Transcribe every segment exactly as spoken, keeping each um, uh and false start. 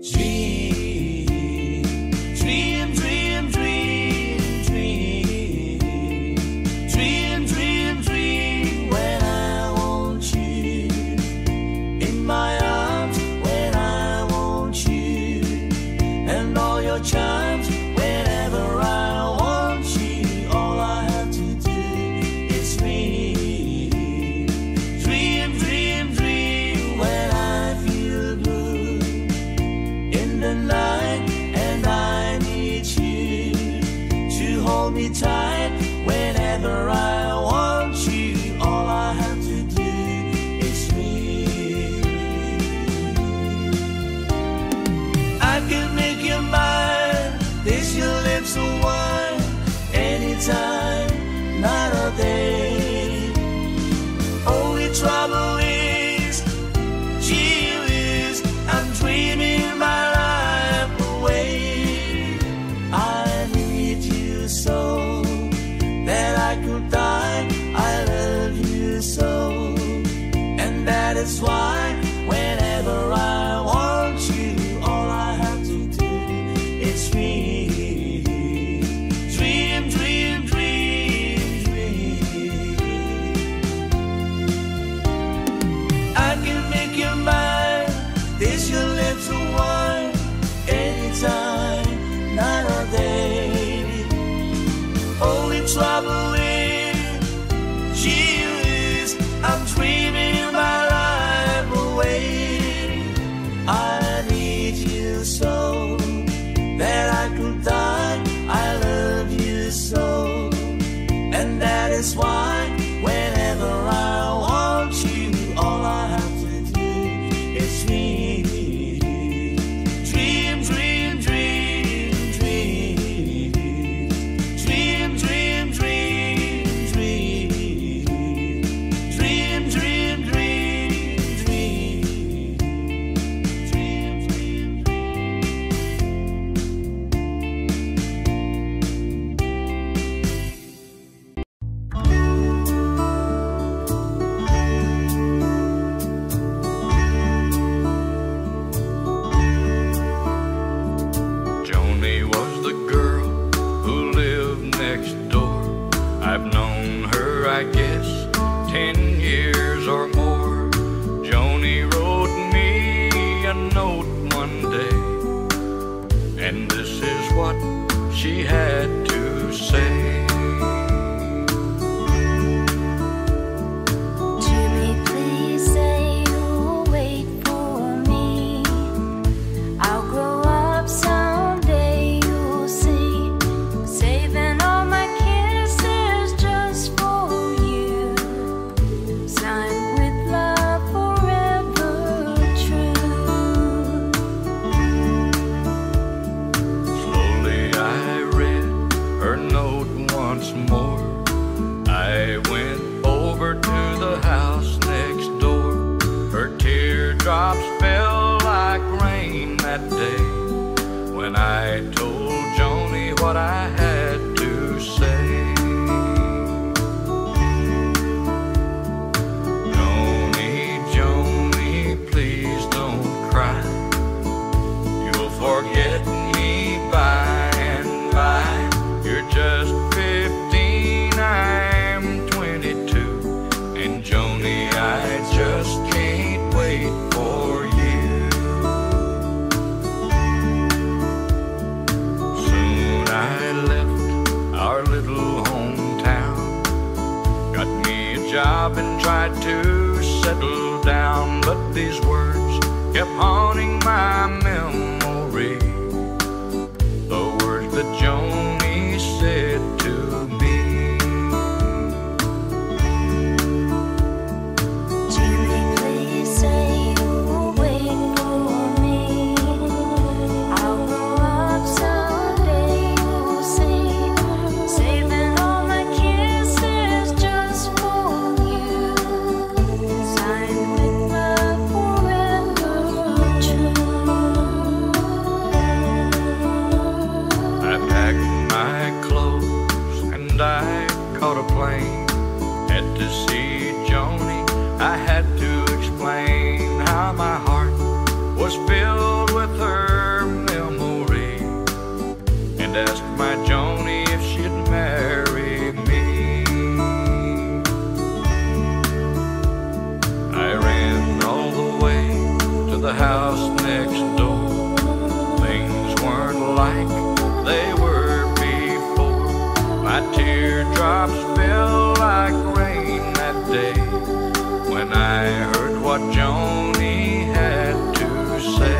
That's why whenever I want you, all I have to do is dream, dream, dream, dream, dream. I can make you mine, this your lips of wine, anytime, night or day. Only trouble with you is I'm dreaming my life. I need you so that I could die. I love you so, and that is why whenever I want you, all I have to do is dream, dream, dream, dream, dream, dream, dream, dream, dream, dream, dream, dream. I had to explain how my heart was filled with her house next door. Things weren't like they were before. My teardrops fell like rain that day when I heard what Joni had to say.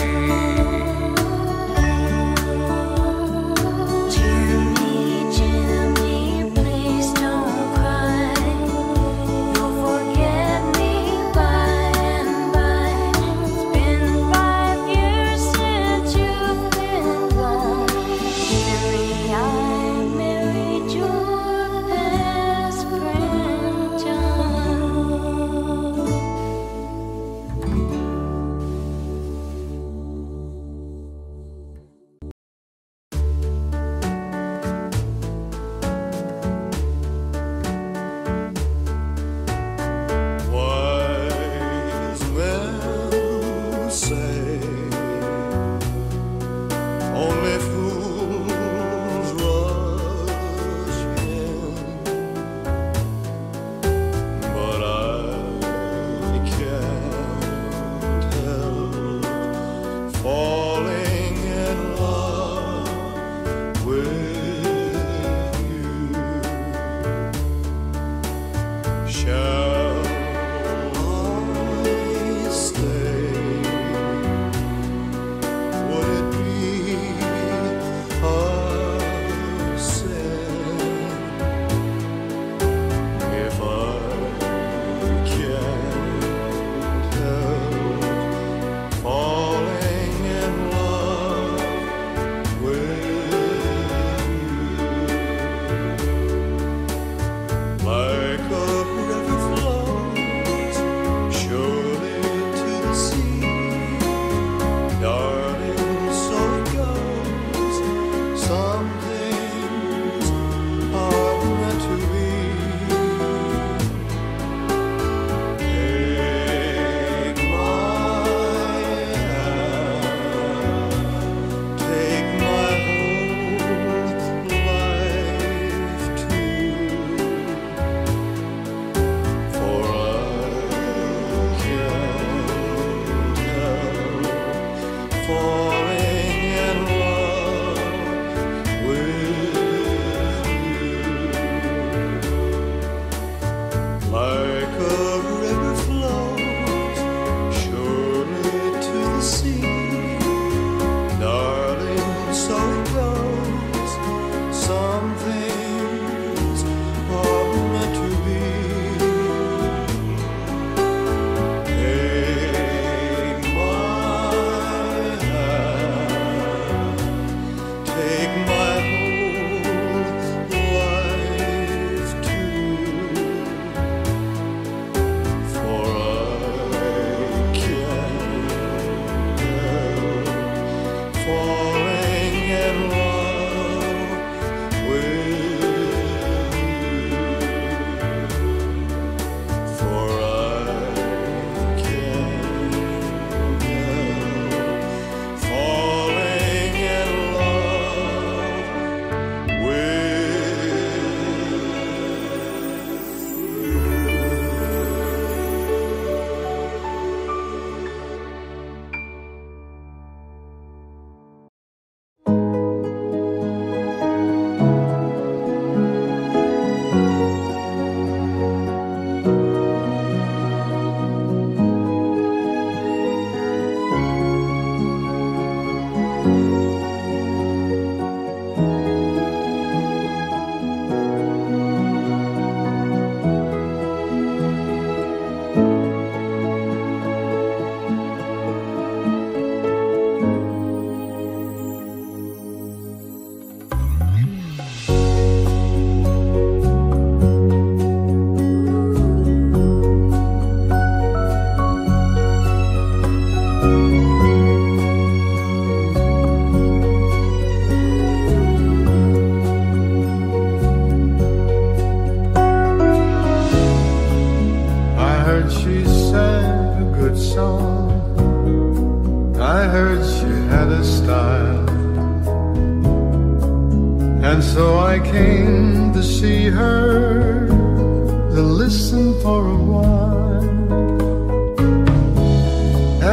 And so I came to see her, to listen for a while.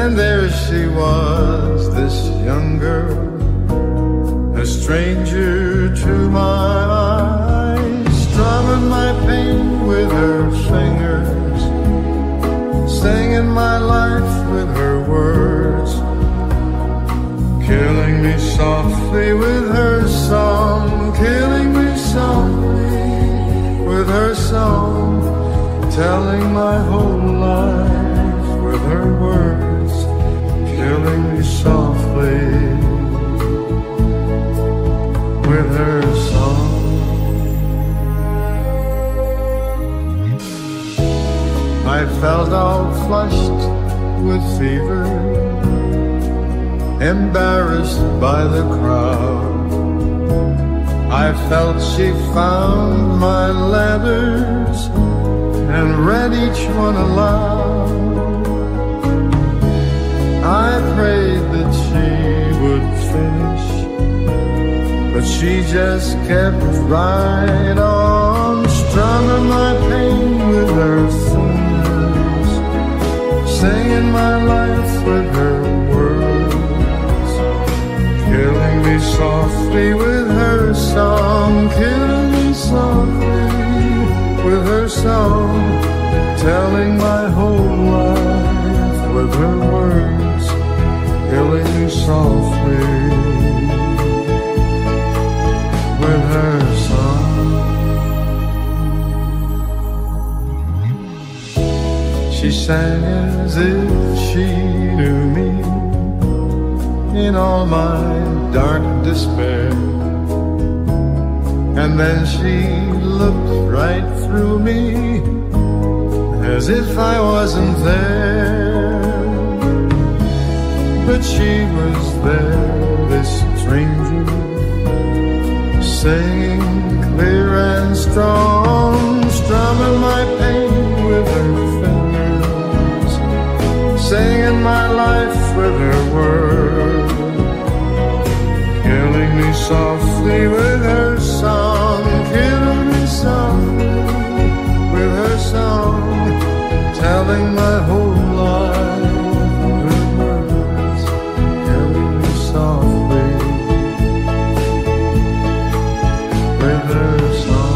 And there she was, this young girl, a stranger to my eyes, strumming my pain with her fingers, singing my life with her words, killing me softly with her song, killing me softly with her song, telling my whole life with her words, killing me softly with her song. I felt all flushed with fever, embarrassed by the crowd. I felt she found my letters and read each one aloud. I prayed that she would finish, but she just kept right on, strumming my pain with her fingers, singing my life with her words, killing me softly with her song, killing me softly with her song, telling my whole life with her words, killing me softly with her song. She sang as if she knew me in all my dark despair, and then she looked right through me as if I wasn't there. But she was there, this stranger, singing clear and strong, strumming my pain with her fingers, singing my life with her words, killing me softly with her song, killing me softly with her song, telling my whole life with words, killing me softly with her song.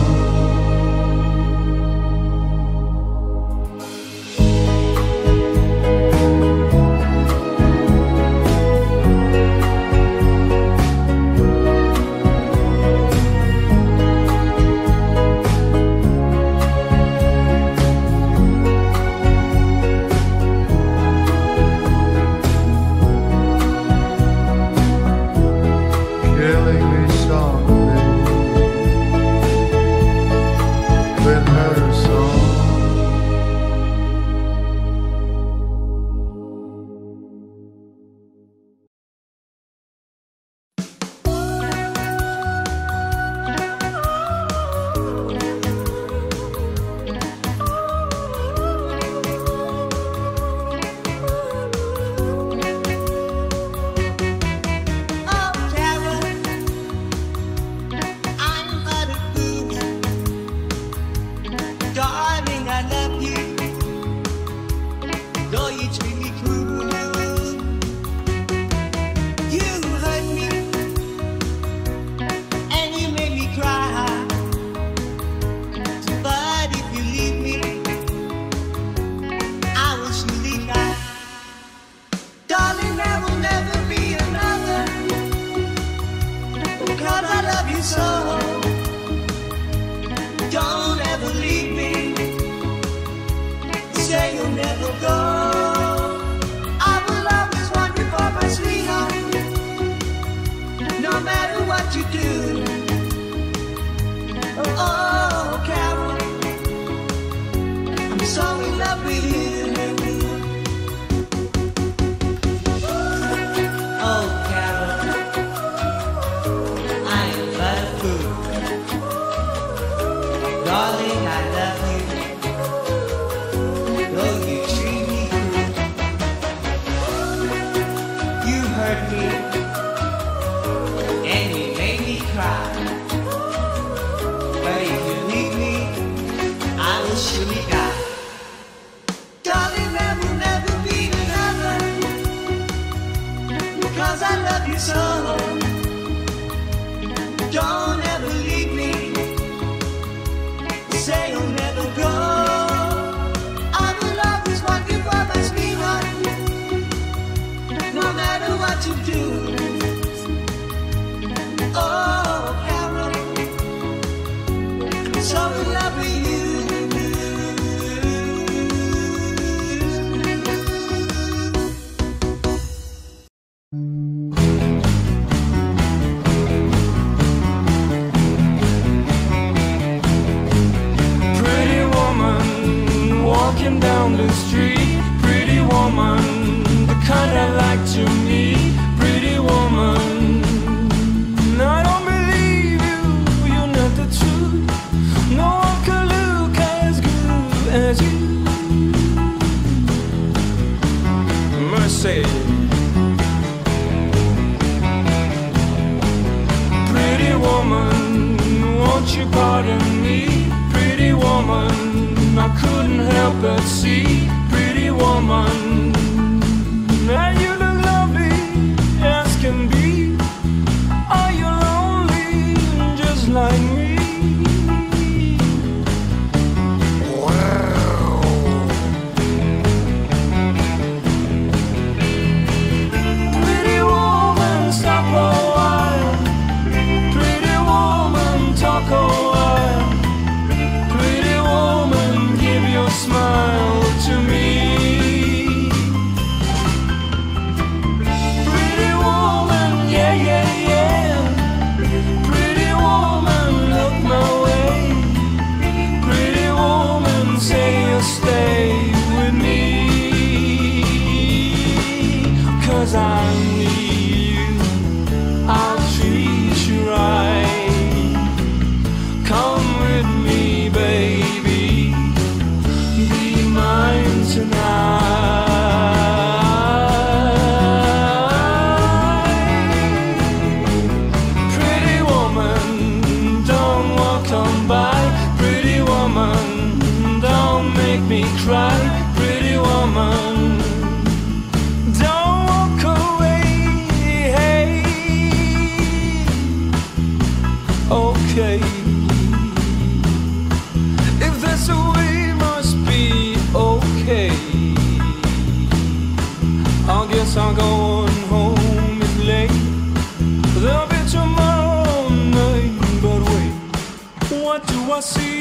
Oh, Carol, I'm but a fool. I say, pretty woman, won't you pardon me? Pretty woman, I couldn't help but see. Pretty woman, now you look lovely as can be. Are you lonely just like me? Smile to me. Pretty woman, yeah, yeah, yeah. Pretty woman, look my way. Pretty woman, say you'll stay with me. 'Cause I need you, I'll treat you right. Come with me, baby, mine tonight. Pretty woman, don't walk on by. Pretty woman, don't make me cry. Pretty woman, don't walk away. Hey, okay. If there's a way, must be okay. I guess I'll go on home, it's late. There'll be tomorrow night. But wait, what do I see?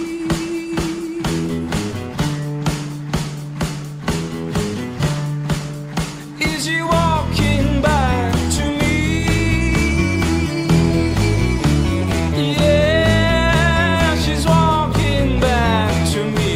Is she walking back to me? Yeah, she's walking back to me.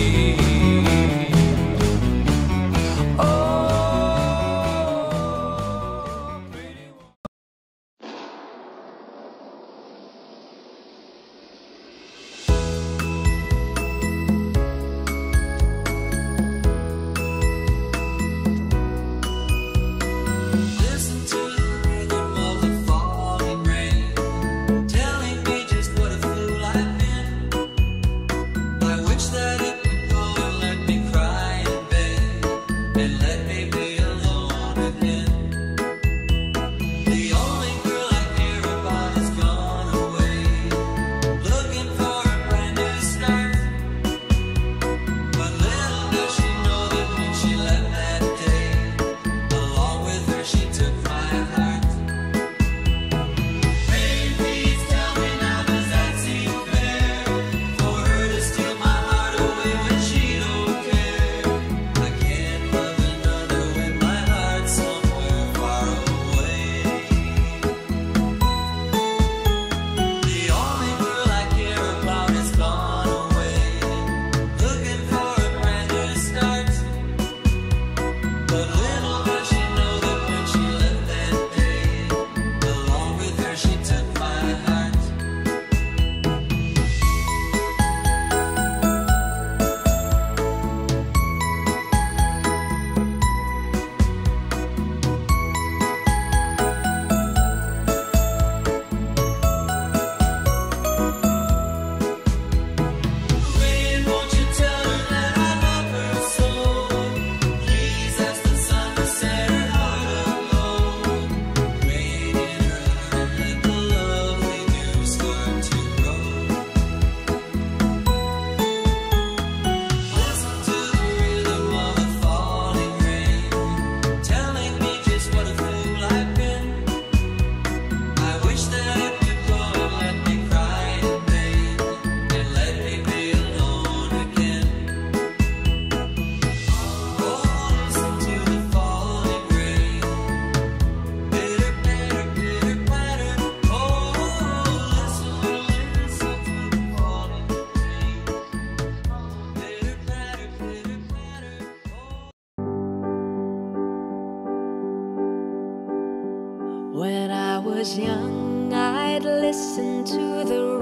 When I was young, I'd listen to the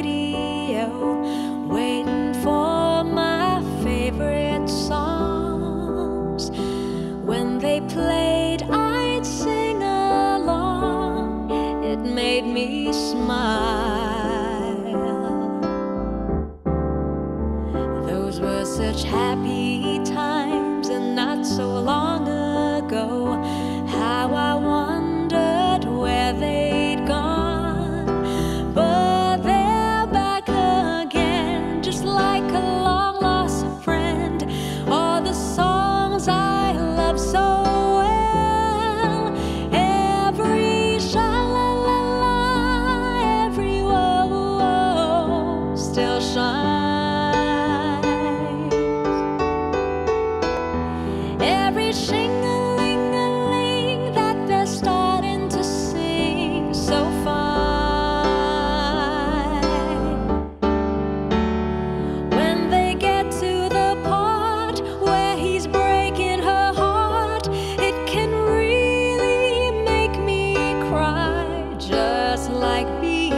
radio, waiting for my favorite songs. When they they played, I'd sing along. It made me smile. Those were such happy times, and not so long ago. How I wondered where they'd gone. But they're back again, just like a long lost friend. All the songs I love so well, every sha-la-la-la, every whoa-whoa still shines. Every shing-a-ling-a-ling that they're starting to sing so fine. When they get to the part where he's breaking her heart, it can really make me cry, just like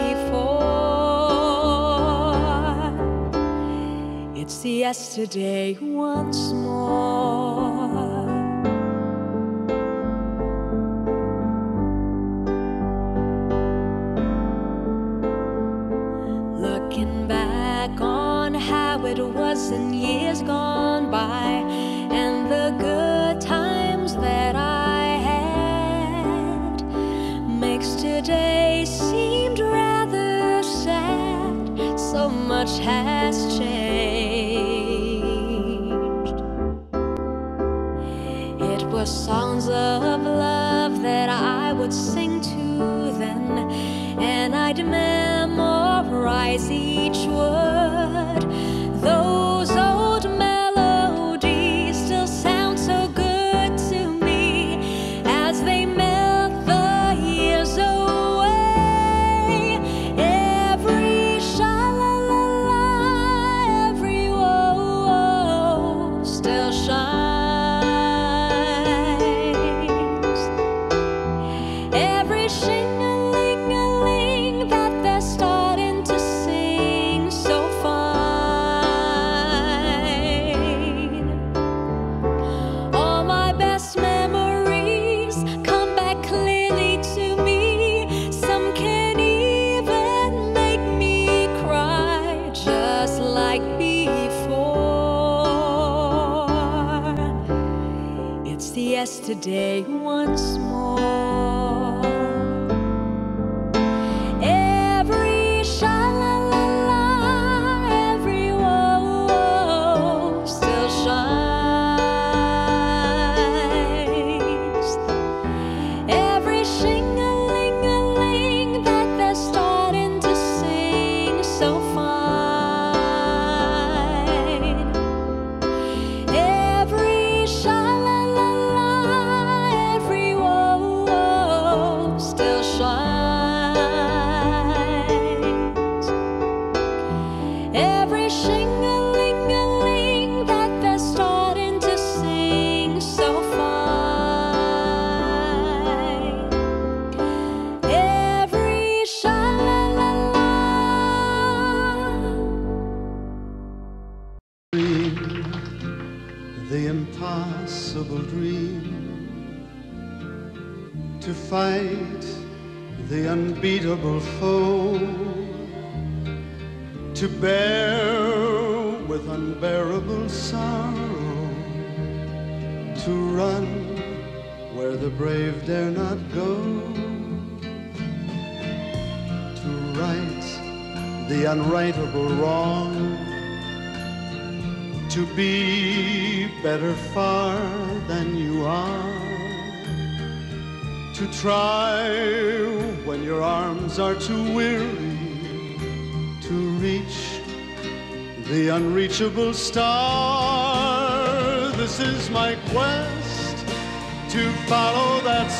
before. It's yesterday once more. Looking back on how it was in years gone by, and the good times that I had, makes today seemed rather sad. So much has changed. It was songs of love that I would sing to then, and I'd memorize each word. Those old melodies still sound so good to me as they melt the years away. Every sha-la-la-la, every whoa-whoa still shines. Every shing-a-ling-a-ling that they're starting to sing so fine. All my best memories come back clearly to me. Some can even make me cry, just like before. It's yesterday once more. Every sha-la-la-la, every whoa-whoa still shines. Every shing-a-ling-a-ling that they're starting to sing so fine. Every sha-la-la-la, every whoa-whoa still shines. Every shing-a-ling-a-ling that they're starting to sing so fine. Every sha-la-la-la. The impossible dream, to fight the unbeatable foe, to bear with unbearable sorrow, to run where the brave dare not go, to right the unrightable wrong, to be better far than you are, to try when your arms are too weary, to reach the unreachable star. This is my quest, to follow that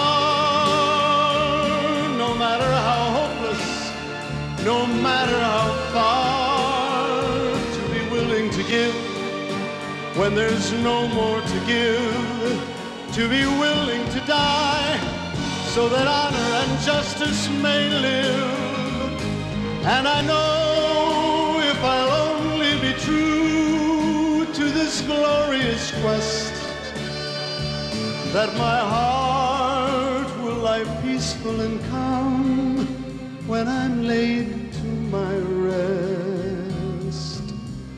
star, no matter how hopeless, no matter how far, to be willing to give when there's no more to give, to be willing to die so that honor and justice may live. And I know if I'll only be true to this glorious quest, that my heart will lie peaceful and calm when I'm laid to my rest,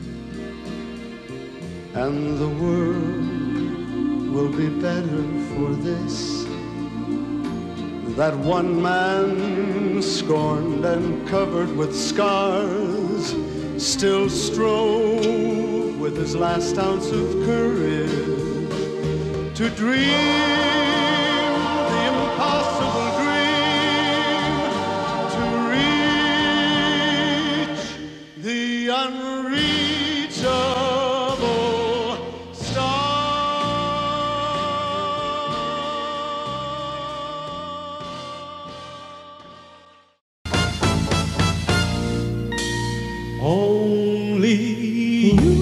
and the world will be better for this, that one man scorned and covered with scars still strove with his last ounce of courage to dream the impossible dream, to reach the unreachable star. Only you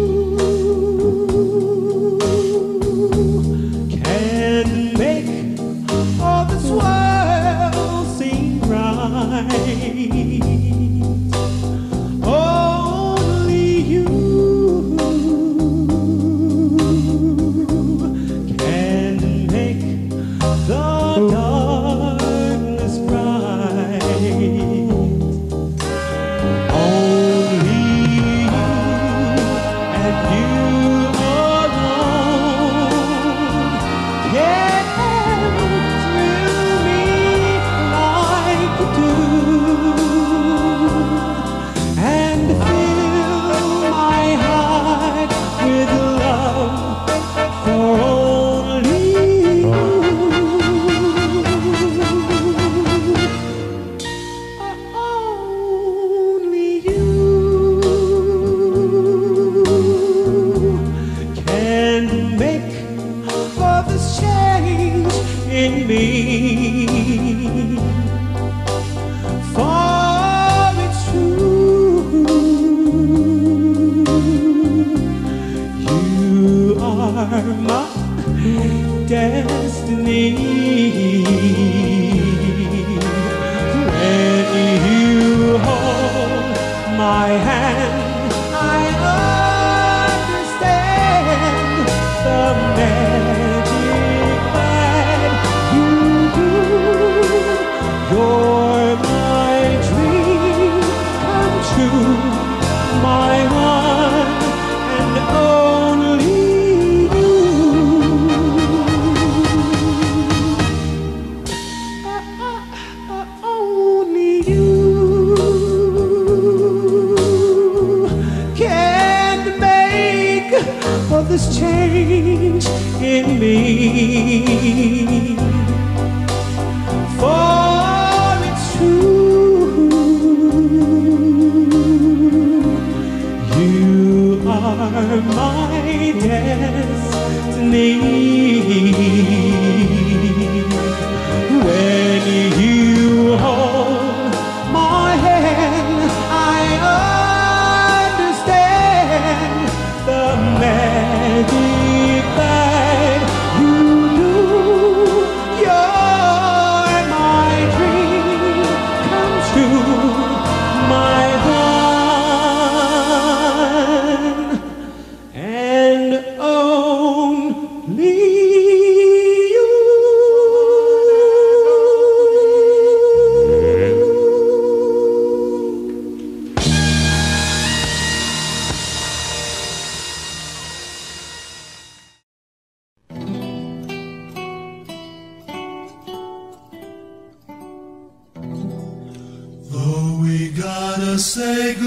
Say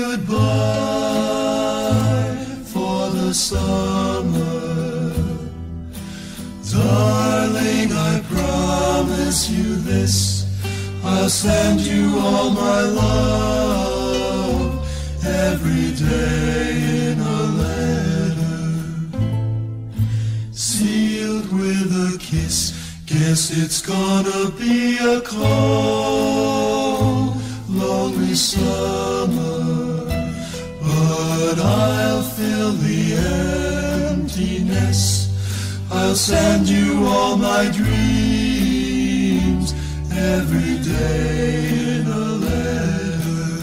goodbye for the summer, darling, I promise you this, I'll send you all my love every day in a letter, sealed with a kiss. Guess it's gonna be a cold, lonely summer, but I'll fill the emptiness. I'll send you all my dreams every day in a letter,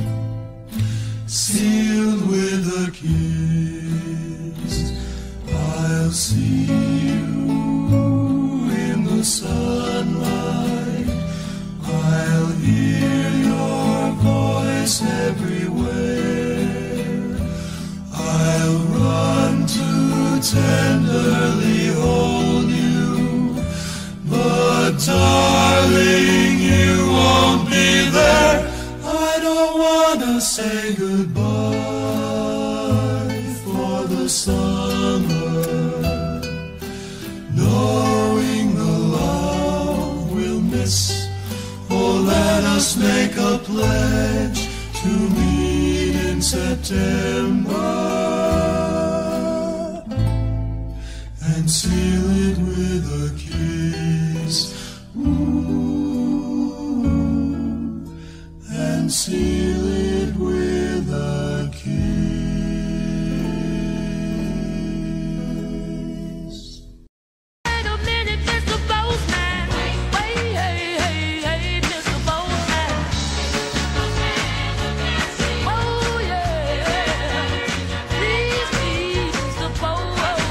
sealed with a kiss. I'll see you the sunlight. I'll hear your voice everywhere. I'll run to tenderly hold you, but darling, you won't be there. I don't wanna say goodbye for the summer, knowing the love we'll miss. Oh, let us make a pledge to meet in September and seal it with a kiss. Ooh, and seal it with a kiss. Wait a minute, Mister Bozeman. Wait, hey, hey, hey, Mister Bozeman. Oh, yeah. Please, please, Mister Bozeman.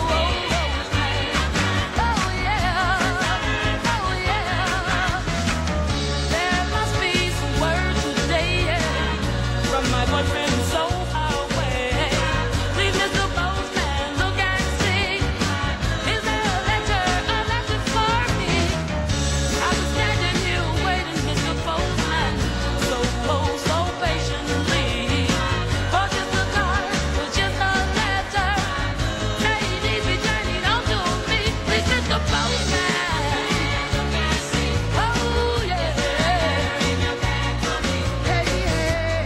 Oh, yeah. Oh, yeah. There must be some word today, yeah, from my boyfriend so far away. Please, Mister Bozeman, look and see. Is there a letter, a letter for me? I was standing here waiting, Mister Bozeman, so oh, so patiently, for just a card, for just a letter. Say it needs be turning on to me, please, Mister Bozeman. Oh, yeah. Hey, yeah.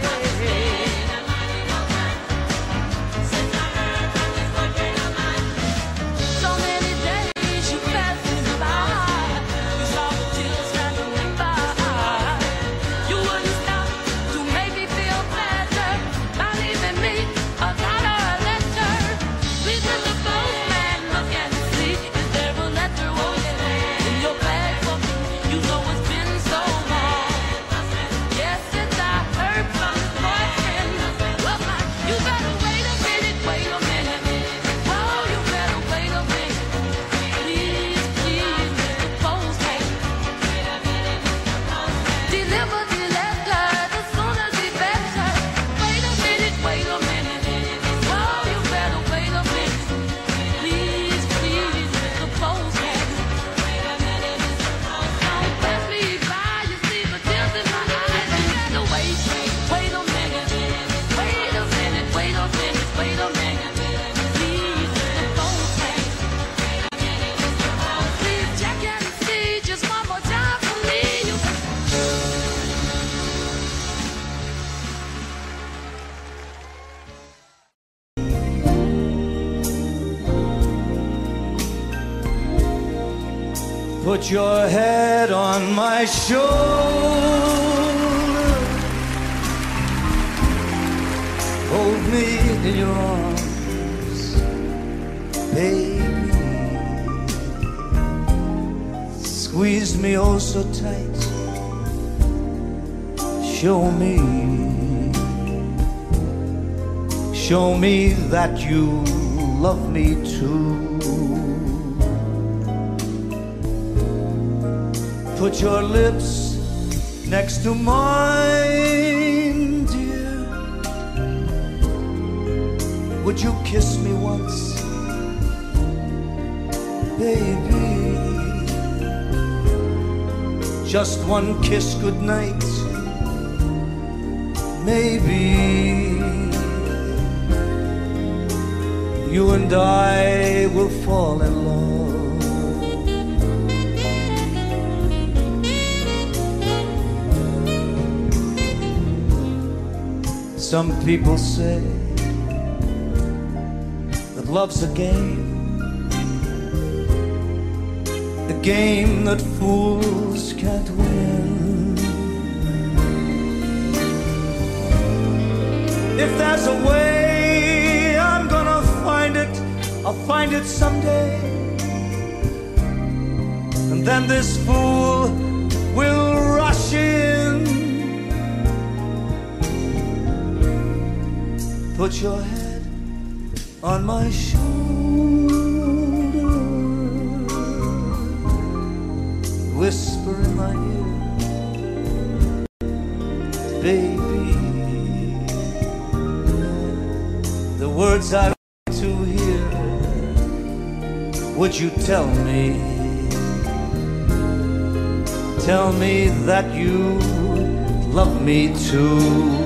So many days you passing by, you saw the tears running by. You wouldn't stop to make me feel better by leaving me a card or a letter. Please, Mister Bozeman, look and see, is there a letter, oh yeah, in your bag for me? You know it's been so long, yes, since I heard from his boyfriend. Well, my, you better wait a minute, wait a minute. Oh, you better wait a minute. Please, please, Mister Bozeman, deliver the letter, the sooner the better. Wait a minute, wait a minute. Oh, you better wait a minute. Please, please, Mister Bozeman. Don't pass me by, you see the tears in my eyes. You better wait, wait a minute. Wait a minute, wait a minute, wait a minute. Please, Mister Bozeman. Please check and see just one more time for me. You Put your head on my shoulder, hold me in your arms, baby. Squeeze me oh so tight, show me, show me that you love me too. Put your lips next to mine, dear. Would you kiss me once, baby? Just one kiss goodnight, maybe. You and I will fall in love. Some people say that love's a game, a game that fools can't win. If there's a way, I'm gonna find it, I'll find it someday. And then this fool will rush in. Put your head on my shoulder, whisper in my ear, baby, the words I want to hear, would you tell me, tell me that you love me too?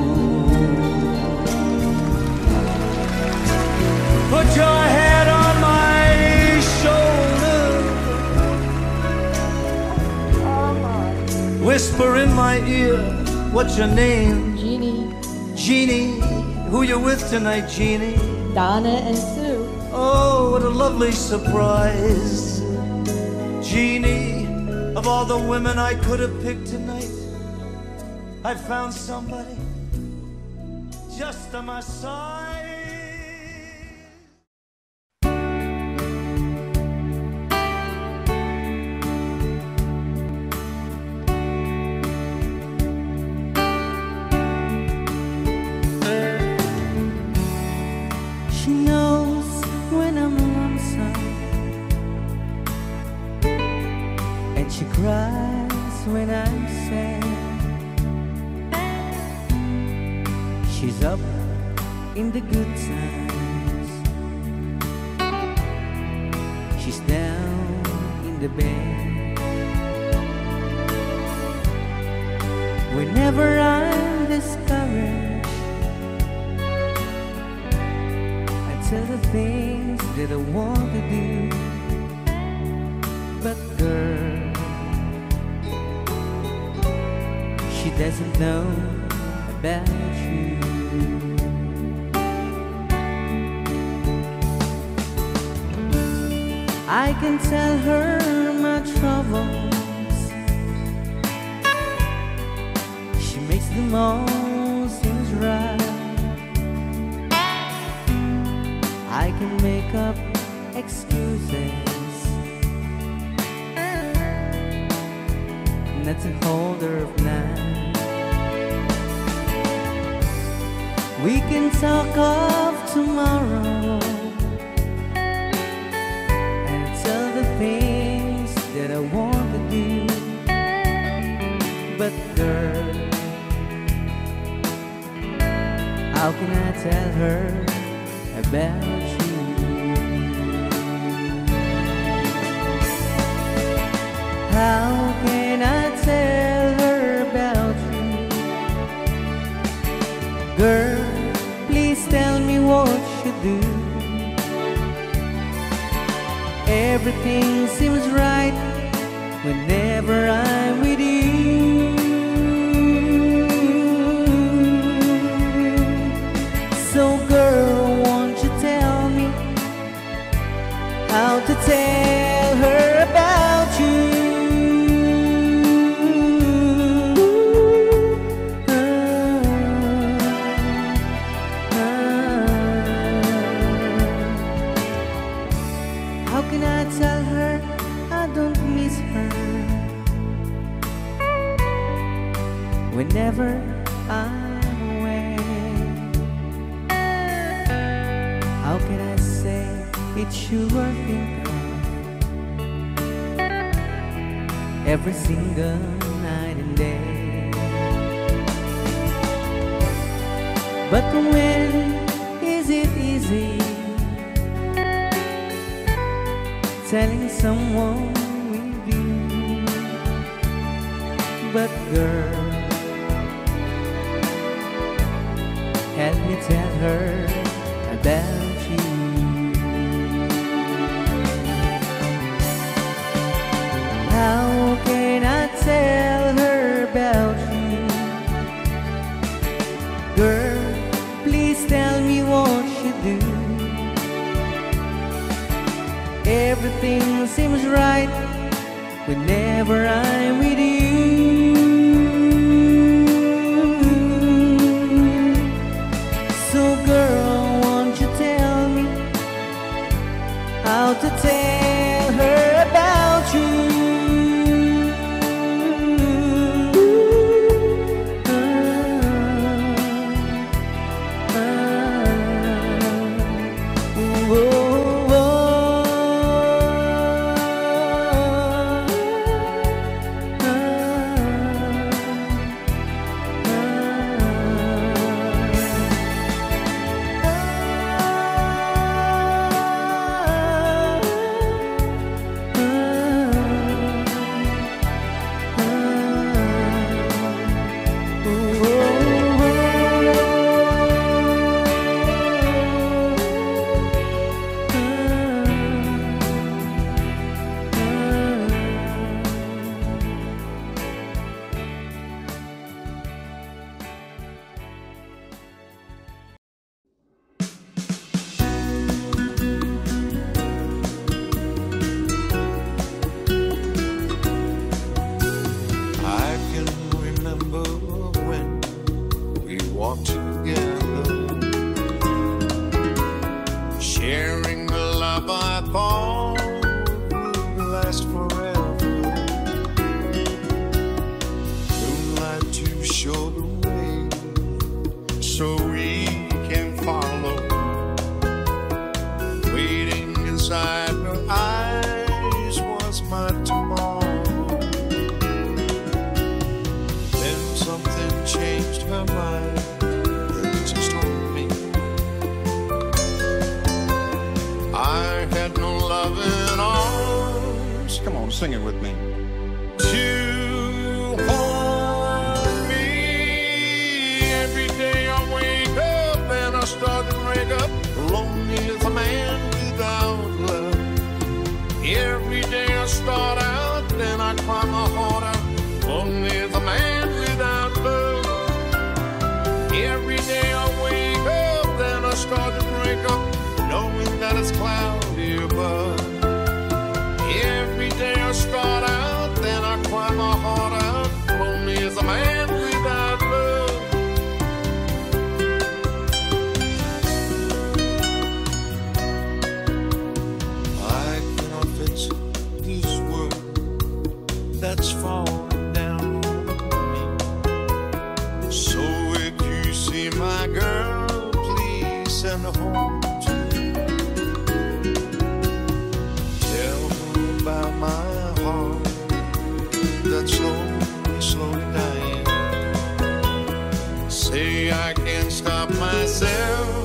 Put your head on my shoulder, whisper in my ear, what's your name? Jeannie. Jeannie. Who you with tonight, Jeannie? Donna and Sue. Oh, what a lovely surprise. Jeannie, of all the women I could have picked tonight, I found somebody just on my side. She knows when I'm lonesome, and she cries when I'm sad. She's up in the good times, she's down in the bed. Whenever I'm discouraged, tell the things that I want to do, but girl, she doesn't know about you. I can tell her my troubles, she makes them all seem right. I can make up excuses not to hold her of night. We can talk of tomorrow and tell the things that I want to do, but girl, how can I tell her about you? How can I tell her about you? Girl, please tell me what you do. Everything seems right whenever I'm with you. So girl, won't you tell me how to tell her about you? How can I tell her I don't miss her whenever I'm away? How can I say it's you I think of every single night and day? But when is it easy telling someone with you? But girl, help me tell her about you. How can I tell her about you? Girl, please tell me what you do. Everything seems right whenever I'm with you. So girl, won't you tell me how to tell her about you? her mind. It's just on me. I had no loving arms. Come on, sing it with me. To hold me. Every day I wake up and I start to break up. Lonely as a man without love. Every day I start out, then I cry my heart out. Lonely as a man without love. Every day I wake up, then I start to break up, knowing that it's cloudy above. Every day I start out, then I cry my heart out. Lonely as a man without love. I cannot fix this world that's falling down on me. So if you see my girl, please send her home to me. Tell her about my heart that's slowly, slowly dying. Say I can't stop myself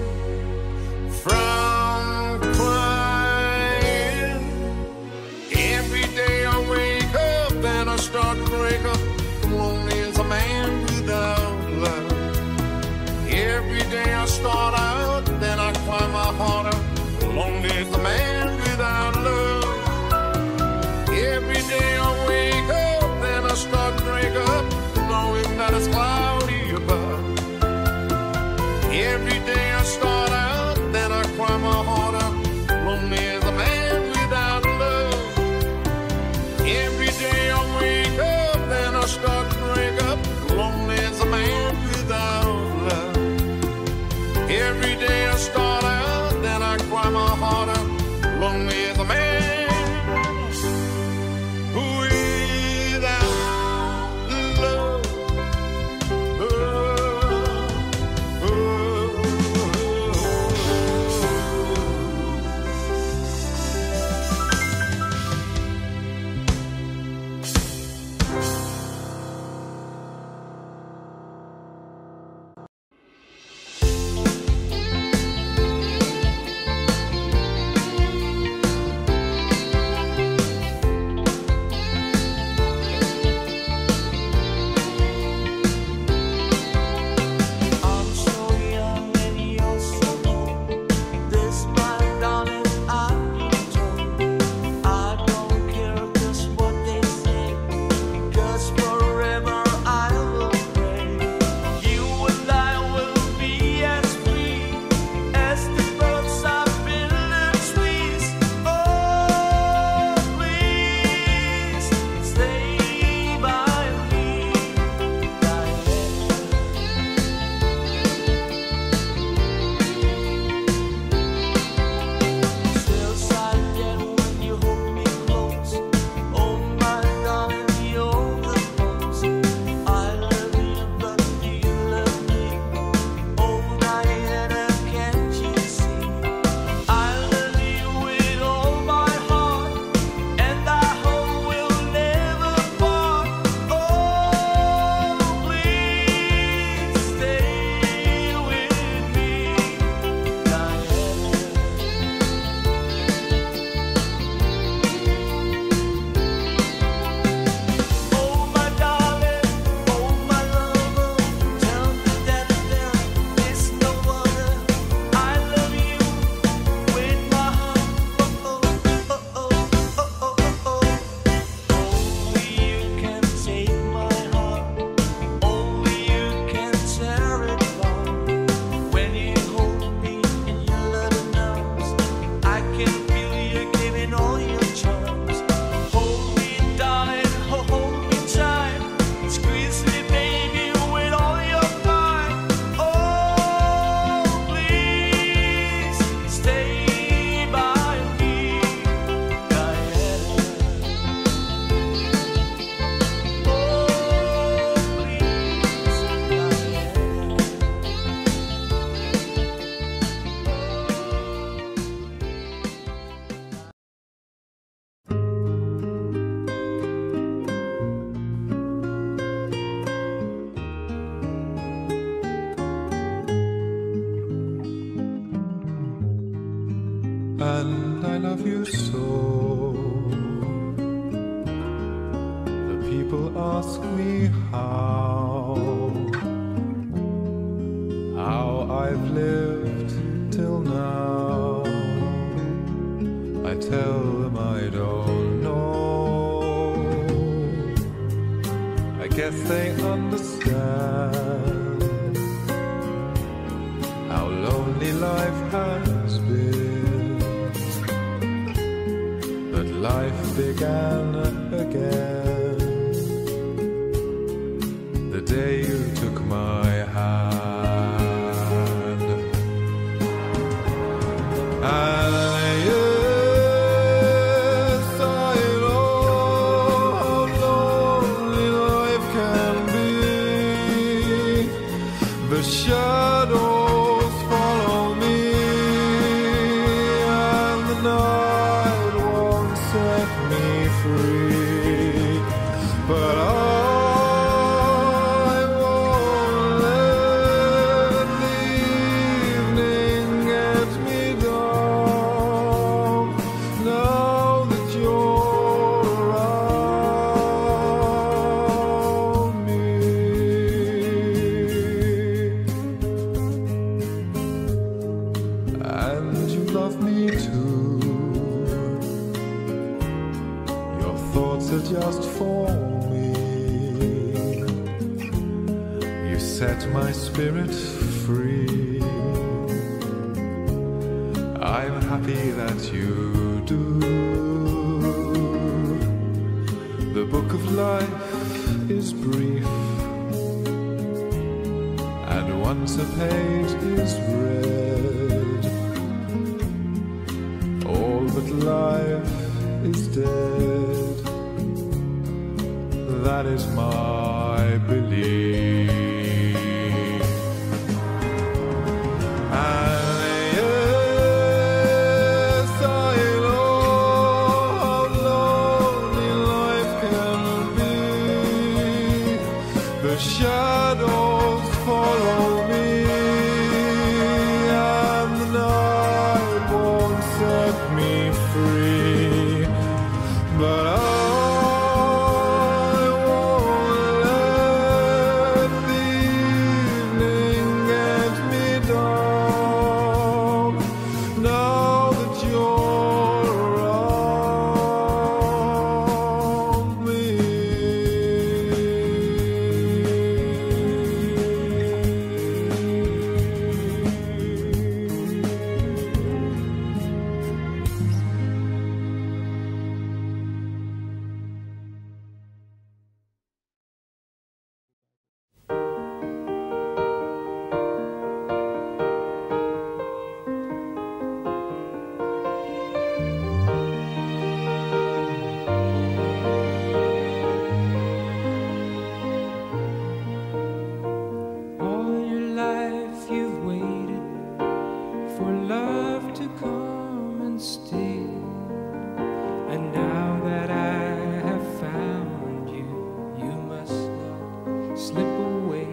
from crying. Every day I wake up and I start to break up. I'm lonely as a man without love. Every day I start out, then I cry my heart out. Lonely as a man without love. Every day I wake up, then I start to break up, knowing that it's cloudy above. Every day I start out, then I cry my heart out. Lonely as a man without love. Every day I wake up, then I start to break up, lonely as a man without love. Every day I start out, then I cry my heart out, lonely as a man without love. Oh, oh, oh. you so. The people ask me how, how I've lived till now. I tell them I don't know. I guess they understand how lonely life has been, but life began again the day you took my hand. And yes, I know how lonely life can be. The shadows follow me, and the night won't set me free. But I won't let the evening get me down. Now that you're around me, and you love me too. Your thoughts are just for me. You set my spirit free. I'm happy that you do. The book of life is brief, and once a page is read, all but life is dead. That is my belief. And yes, I know how lonely life can be. The shadows follow me, and the night won't set me free. But I won't let the evening get me down. Now that you're around me. All your life you've waited for love to come and stay. And now that I have found you, you must not slip away.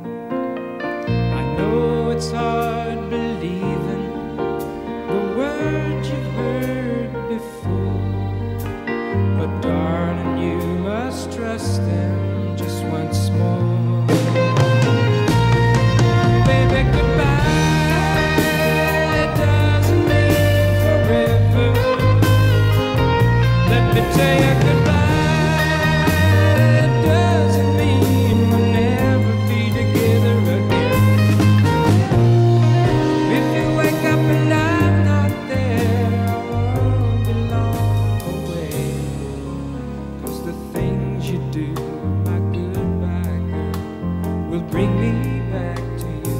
I know it's hard believing the words you've heard before, but darling, you must trust them just once more. Baby, goodbye doesn't mean forever. Let me tell you, goodbye doesn't mean we'll never be together again. If you wake up and I'm not there, I won't be long away. 'Cause the things you do, my goodbye girl, will bring me back to you.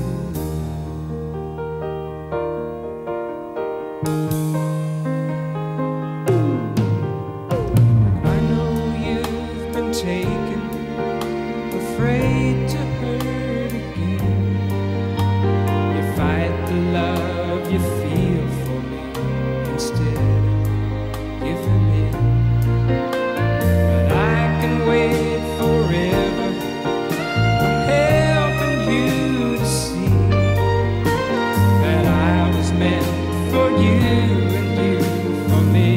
I know you've been taken, afraid to hurt again. You fight the love you feel for me instead of giving in. But I can wait forever. I'm helping you to see that I was meant for you and you for me.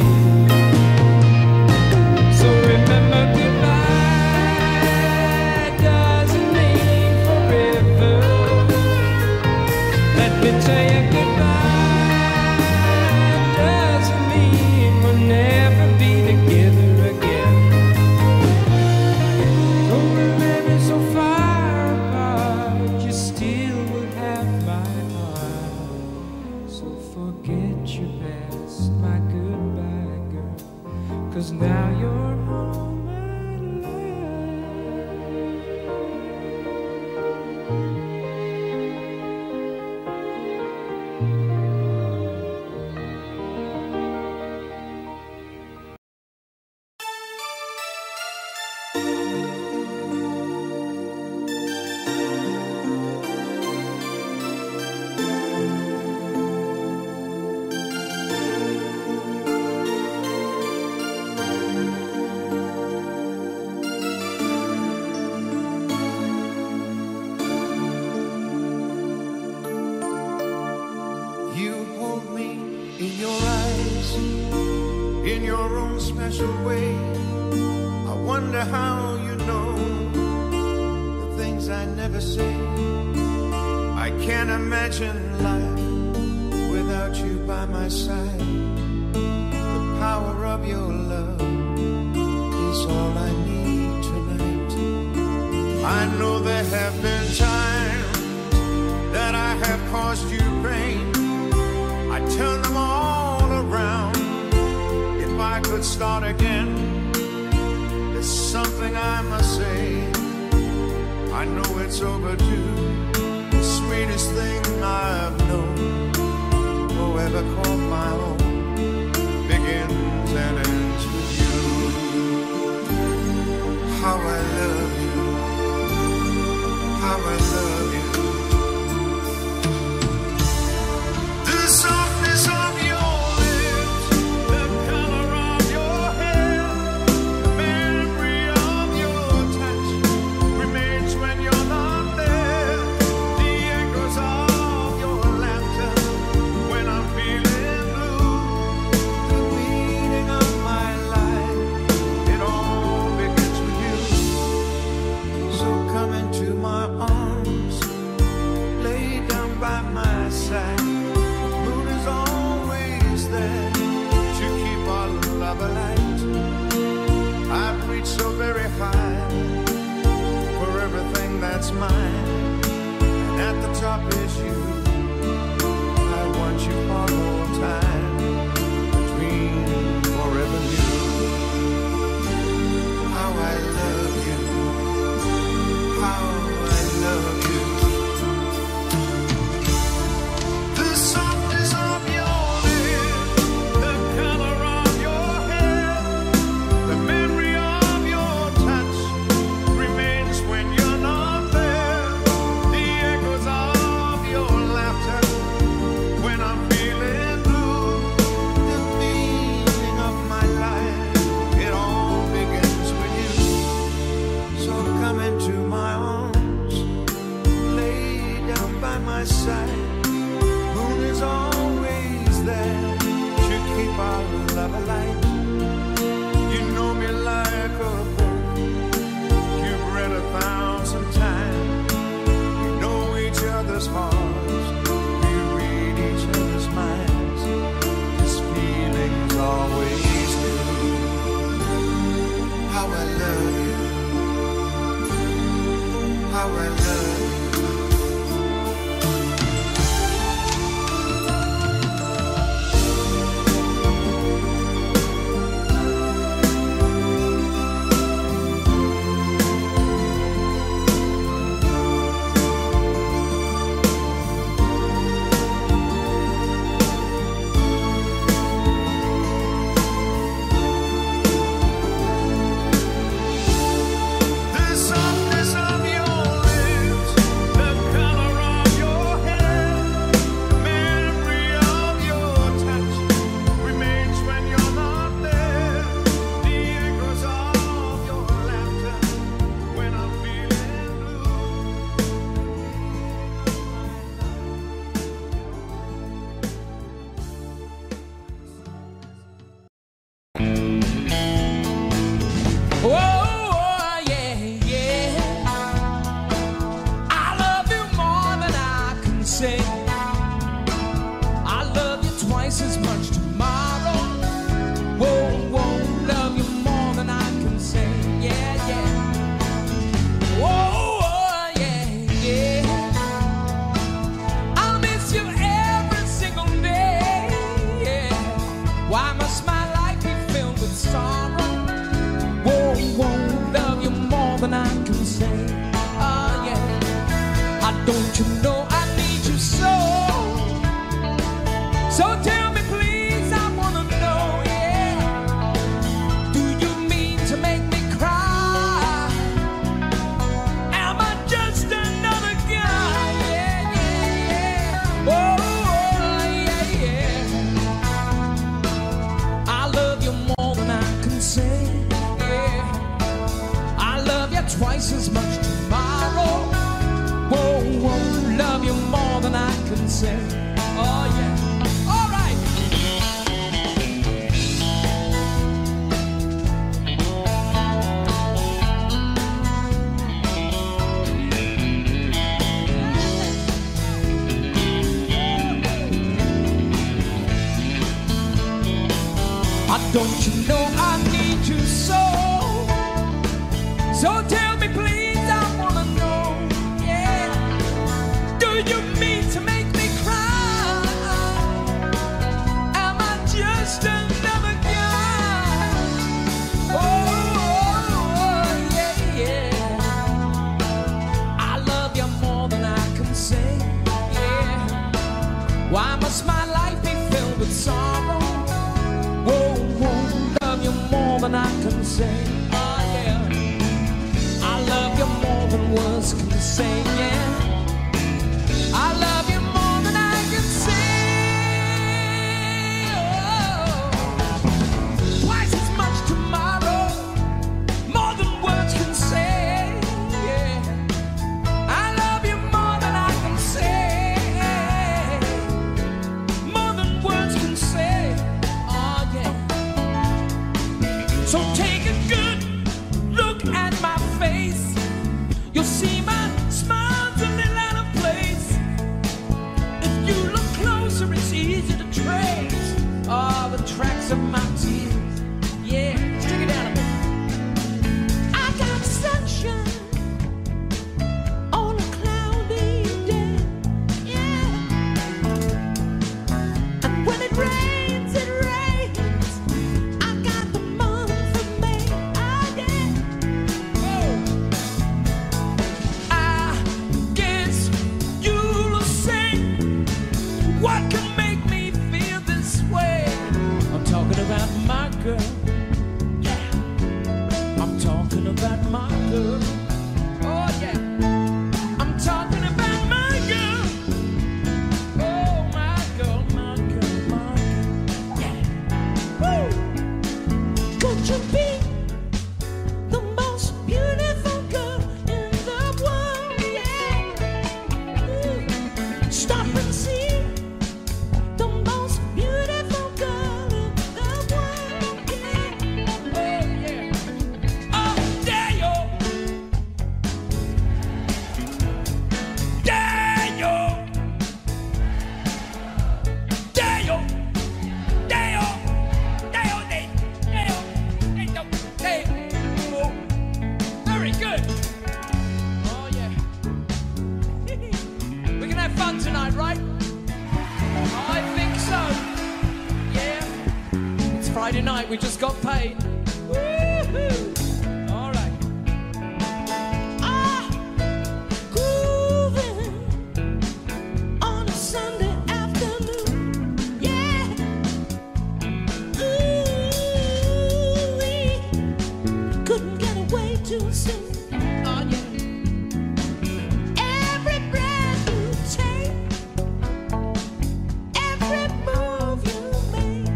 how you know the things I never say. I can't imagine life without you by my side. The power of your love is all I need tonight. I know there have been times that I have caused you pain. I turn them all around. If I could start again, there's something I must say. I know it's overdue. The sweetest thing I've known, or ever called my own, begins and ends with you. How I love you, how I love you. The softness of your lips, the color of your hair, the memory of your touch remains when you're not there. The echoes of your laughter when I'm feeling blue. The meaning of my life, it all begins with you. So come into my arms, lay down by my side. I've reached so very high for everything that's mine, and at the top is you. I want you all the time, a dream forever new. How I love you, how I love you. The softness of your lips, the color of your hair, the memory of your touch remains when you're not there. The echoes of your laughter when I'm feeling blue. The meaning of my life, it all begins with you. So come into my arms, lay down by my side. Moon is always there to keep our love alive. You know me like a book you've read a thousand times. We know each other's hearts, we read each other's minds. This feeling's always new. How I love you, how I love you. The softness of your lips, the color of your hair, the memory of your touch remains when you're not there. The echoes of your laughter when I'm feeling blue. Oh, yeah, yeah. I love you more than I can say. I love you twice as much tomorrow. Whoa, whoa, love you more than I can say. Yeah, yeah. Whoa, yeah, yeah. I'll miss you every single day. Yeah. Why must my life be filled with sorrow? Whoa, whoa, love you more than I can say. Oh, yeah. I don't you know I need you so. So tell me, please, I wanna know, yeah. Do you mean to make me cry? Am I just another guy? Yeah, yeah, yeah. Oh, yeah, yeah. I love you more than I can say. Yeah. I love you twice as much tomorrow. Whoa, whoa, love you more than I can say. Oh, yeah. All right. Don't you know I need you so? So tell me please, I wanna know, yeah. Do you mean to make me cry? Am I just another guy? Oh, oh, oh, yeah, yeah. I love you more than I can say, yeah. Why must my life be filled with sorrow? Whoa, whoa, love you more than I can say, oh yeah. I love you more than words can say, yeah. I love you more than I can say, oh. Twice as much tomorrow, more than words can say, yeah. I love you more than I can say, more than words can say, oh yeah. So take a good look at my face. You'll see my smile's a little out of place. If you look closer, it's easy to trace all the tracks of my tears. Yeah, stick it down a bit. I got sunshine on a cloudy day. Yeah. And when it rains, it rains. I got the month of May. Ah, yeah. Oh. I guess you'll say, what can make me feel this way? I'm talking about my girl. Yeah. I'm talking about my girl. Oh yeah. I'm talking about my girl. Oh my girl, my girl, my girl. Yeah. Woo. Could you be the most beautiful girl in the world? Yeah. Ooh. Stop and see the most beautiful girl in the world. Yeah. Oh yeah. Oh there you. There you. There you. There you. There you. There you. There you. Very good. Oh yeah. We can have fun tonight, right? I think so. Yeah. It's Friday night. We just got paid. Woo-hoo. All right. Ah, grooving on a Sunday afternoon. Yeah. Ooh-wee. Couldn't get away too soon. Oh yeah. Every breath you take, every move you make,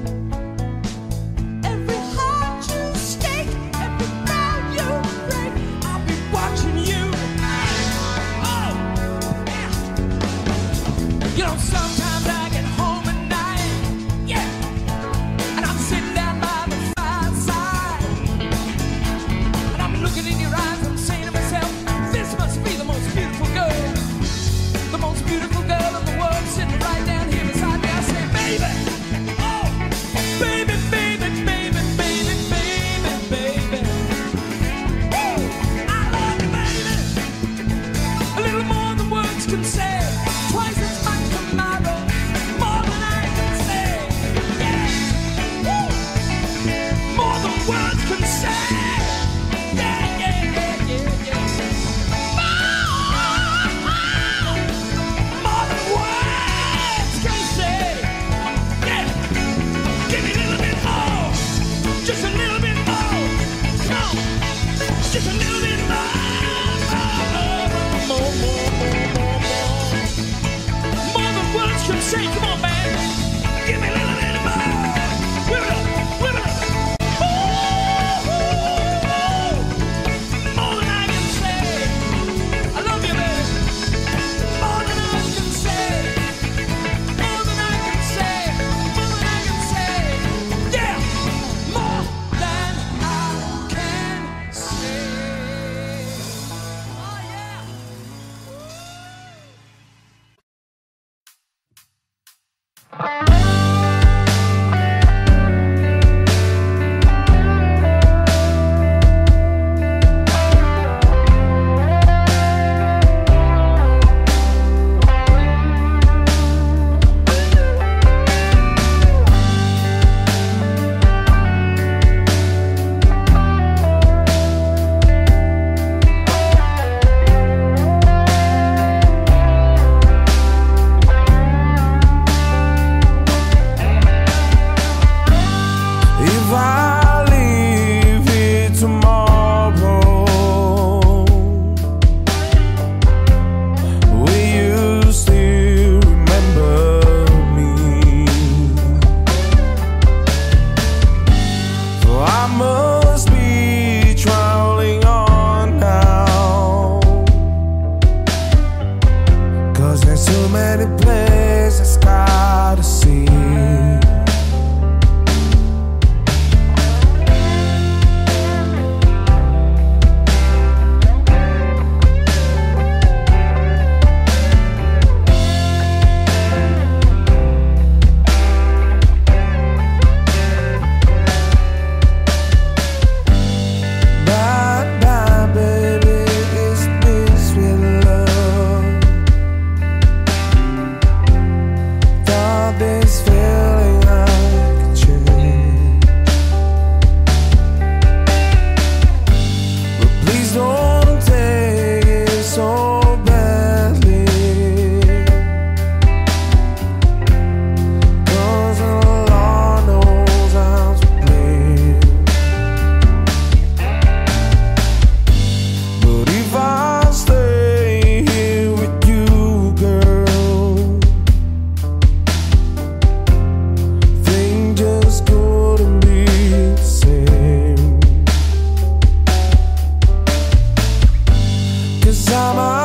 every heart you stake, every vow you break, I'll be watching you. Oh, yeah. You know, sometimes I get home at night, yeah, and I'm sitting down by the fireside, and I'm looking in your eyes, I'm saying to myself, this must be the most beautiful girl, the most beautiful girl in the world, sitting right down here beside me. I say, baby, oh, baby, baby, baby, baby, baby, baby. Woo! I love you, baby. A little more than words can say. Twice as much tomorrow, more than I can say. Yeah. Woo! More than words can say. Yeah, yeah, yeah, yeah, yeah. More than words can say. Yeah. Give me a little bit more. Just a little bit more. Come on. Just a little bit more. More, more, more, more, more, more. More than words can say. Come on, man. Give me a little bit more. Whip it up. Whip it up. Ooh, ooh, ooh. More than I can say. I love you, baby. More than I can say. More than I can say. More than I can say. Yeah. More than I can say. time I